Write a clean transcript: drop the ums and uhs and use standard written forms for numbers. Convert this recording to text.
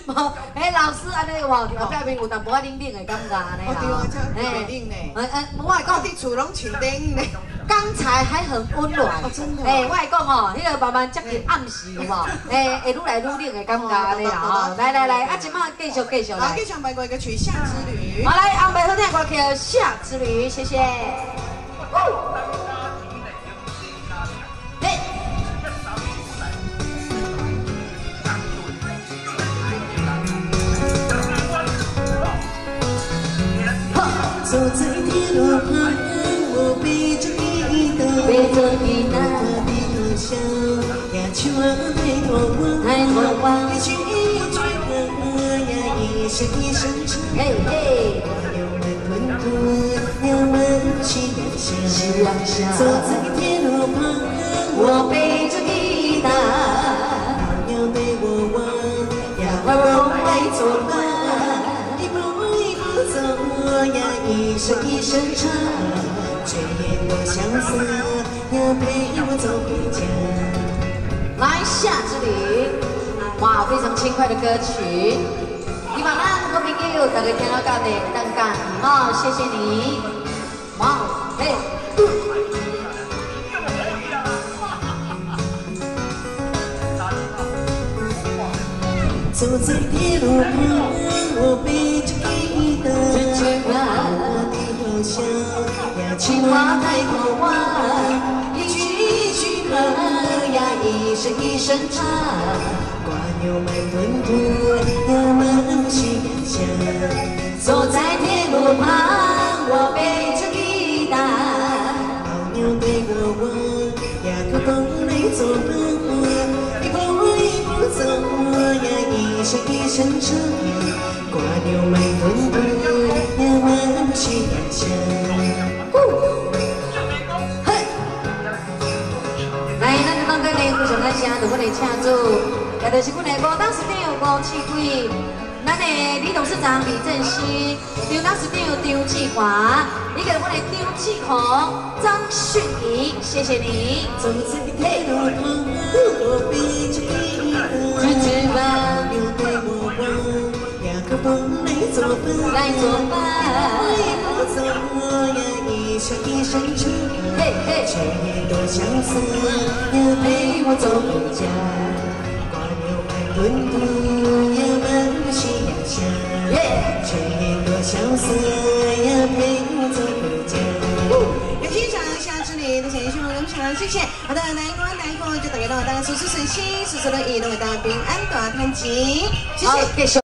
哎，老师安尼有无？后壁面有淡薄仔冷冷的感觉安尼啦。 对啊，这特别冷呢。 我来讲， 伫厝拢穿冷呢。 刚才还很温暖， 真的。 哎，我来讲哦，迄个慢慢接近暗时有无？哎，会愈来愈冷的感觉安尼啦吼。来，啊，即摆继续来。 好，继续迈过一个曲《夏之旅》。 好，来安排好听的歌曲《夏之旅》，谢谢。 走在铁路旁，我背着吉他，低头想，呀，千万太多话，一句一句歌呀，一声一声唱，我要慢吞吞，要慢气想，走在铁路旁，我背着吉他，要对我望，呀，我来作伴。走呀，一声一声唱，却也多相思，要陪我走回家。 来，夏之旅，哇，非常轻快的歌曲。希望咱各位朋友大家听到到的当感哦，谢谢你。哇，嘿。 走在铁路旁，我背着吉他，我低头想，呀，情话太多话，一句一句歌呀，一声一声唱，瓜牛慢吞吞，呀，慢细想。走在铁路旁，我背着吉他，老娘对我望，呀，可风来作伴。走呀，一声一声唱，瓜牛慢吞吞，呀，慢细想。 嘿，来，咱就讲对你非常感谢，就阮的车主，也就是阮的五董事长吴启贵，咱的李董事长李振兴，张董事长张志华，以及阮的张志宏、张旭怡，谢谢你。 走在铁路旁，我背着吉他，老牛对我望，呀，可风来作伴，我走呀，一声一声唱，却也多相思，呀，陪我走回家。瓜牛慢吞吞，呀，慢细想，却也多相思，呀，陪我走回家。 欣赏夏之旅的选手，我们常谢谢。好的，来过就大家到大家事事顺心，事事如意，都会大平安大团结，谢谢。